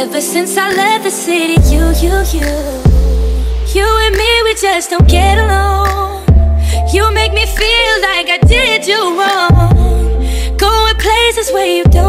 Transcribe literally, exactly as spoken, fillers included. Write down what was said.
Ever since I left the city, you, you, you You and me, we just don't get along. You make me feel like I did you wrong, going places where you don't